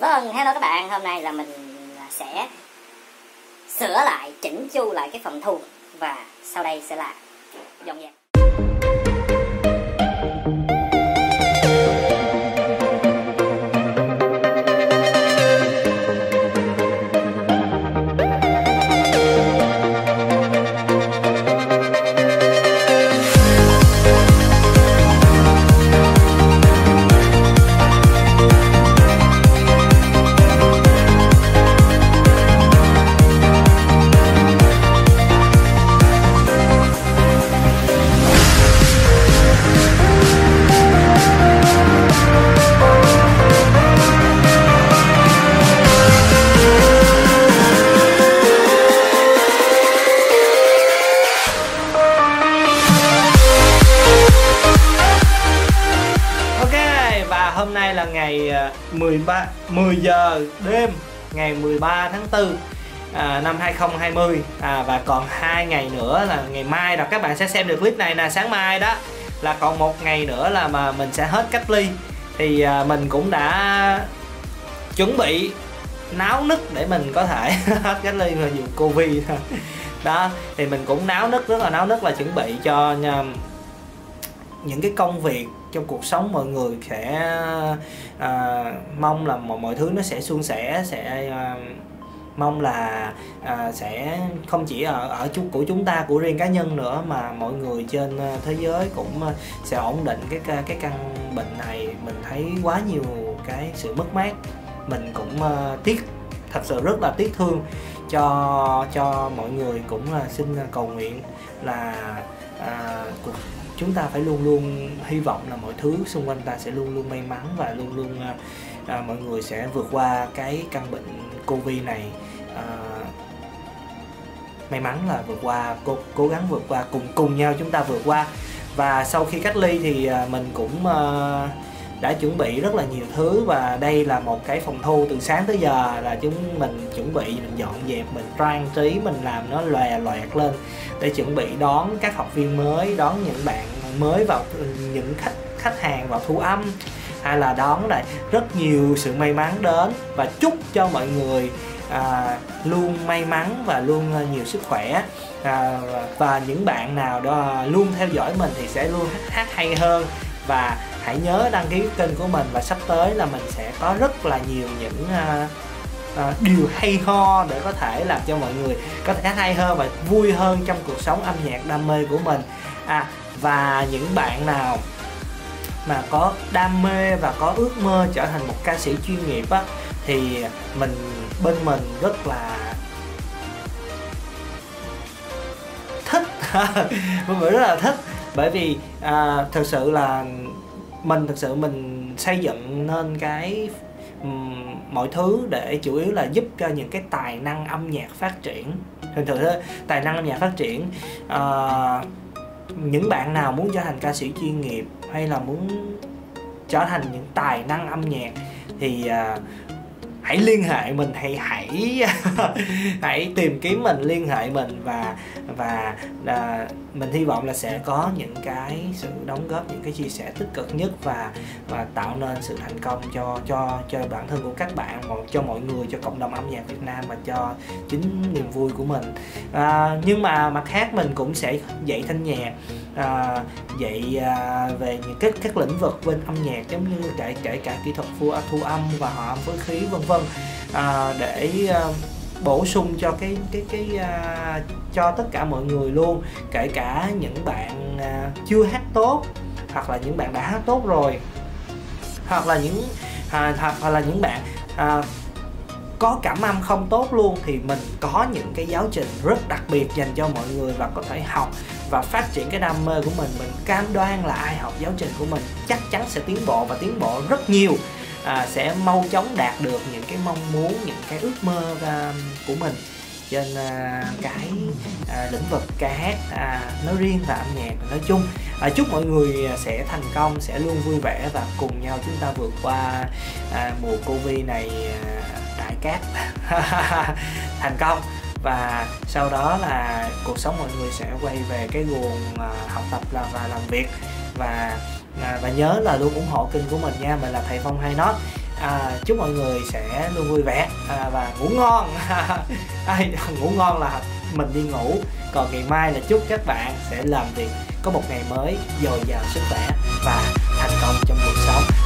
Hello các bạn, hôm nay là mình sẽ sửa lại, chỉnh chu lại cái phần thu và sau đây sẽ là dọn dẹp. Hôm nay là ngày 10 giờ đêm ngày 13 tháng 4 năm 2020 và còn 2 ngày nữa là ngày mai là các bạn sẽ xem được clip này nè, sáng mai đó là còn 1 ngày nữa là mà mình sẽ hết cách ly. Thì mình cũng đã chuẩn bị náo nức để mình có thể hết cách ly mà dù Covid đó, thì mình cũng náo nức, rất là náo nức, là chuẩn bị cho những cái công việc trong cuộc sống mọi người sẽ mong là mọi thứ nó sẽ suôn sẻ, sẽ mong là sẽ không chỉ ở của chúng ta, của riêng cá nhân nữa, mà mọi người trên thế giới cũng sẽ ổn định cái căn bệnh này. Mình thấy quá nhiều cái sự mất mát, mình cũng thật sự rất là tiếc thương cho mọi người. Cũng xin cầu nguyện là chúng ta phải luôn luôn hy vọng là mọi thứ xung quanh ta sẽ luôn luôn may mắn, và luôn luôn mọi người sẽ vượt qua cái căn bệnh Covid này. May mắn là vượt qua, cố gắng vượt qua, cùng nhau chúng ta vượt qua. Và sau khi cách ly thì mình cũng đã chuẩn bị rất là nhiều thứ, và đây là một cái phòng thu từ sáng tới giờ là mình chuẩn bị, mình dọn dẹp, mình trang trí, mình làm nó lòe loẹt lên để chuẩn bị đón các học viên mới, đón những bạn mới vào, những khách hàng vào thu âm, hay là đón lại rất nhiều sự may mắn đến. Và chúc cho mọi người luôn may mắn và luôn nhiều sức khỏe, và những bạn nào đó luôn theo dõi mình thì sẽ luôn hát hay hơn. Và hãy nhớ đăng ký kênh của mình, và sắp tới là mình sẽ có rất là nhiều những điều hay ho để có thể làm cho mọi người có thể hay hơn và vui hơn trong cuộc sống âm nhạc đam mê của mình. Và những bạn nào mà có đam mê và có ước mơ trở thành một ca sĩ chuyên nghiệp á, thì bên mình rất là thích mình rất là thích, bởi vì thực sự là mình xây dựng nên cái mọi thứ để chủ yếu là giúp cho những cái tài năng âm nhạc phát triển. Thực sự tài năng âm nhạc phát triển, những bạn nào muốn trở thành ca sĩ chuyên nghiệp hay là muốn trở thành những tài năng âm nhạc thì hãy liên hệ mình, hãy tìm kiếm mình, liên hệ mình, và mình hy vọng là sẽ có những cái sự đóng góp, những cái chia sẻ tích cực nhất, và tạo nên sự thành công cho bản thân của các bạn, cho mọi người, cho cộng đồng âm nhạc Việt Nam, và cho chính niềm vui của mình. Nhưng mà mặt khác mình cũng sẽ dạy thanh nhạc, dạy về những các lĩnh vực bên âm nhạc, giống như kể cả kỹ thuật thu âm và hòa âm phối khí vân vân, để bổ sung cho cho tất cả mọi người luôn, kể cả những bạn chưa hát tốt, hoặc là những bạn đã hát tốt rồi, hoặc là những bạn có cảm âm không tốt luôn, thì mình có những cái giáo trình rất đặc biệt dành cho mọi người, và có thể học và phát triển cái đam mê của mình. Mình cam đoan là ai học giáo trình của mình chắc chắn sẽ tiến bộ, và tiến bộ rất nhiều, sẽ mau chóng đạt được những cái mong muốn, những cái ước mơ của mình trên cái lĩnh vực ca hát nói riêng và âm nhạc nói chung. Chúc mọi người sẽ thành công, sẽ luôn vui vẻ, và cùng nhau chúng ta vượt qua mùa Covid này đại cát thành công. Và sau đó là cuộc sống mọi người sẽ quay về cái guồng học tập và làm việc. Và nhớ là luôn ủng hộ kênh của mình nha. Mình là thầy Phong Hay Nói. chúc mọi người sẽ luôn vui vẻ và ngủ ngon. Ngủ ngon là mình đi ngủ, còn ngày mai là chúc các bạn sẽ làm việc có một ngày mới dồi dào sức khỏe và thành công trong cuộc sống.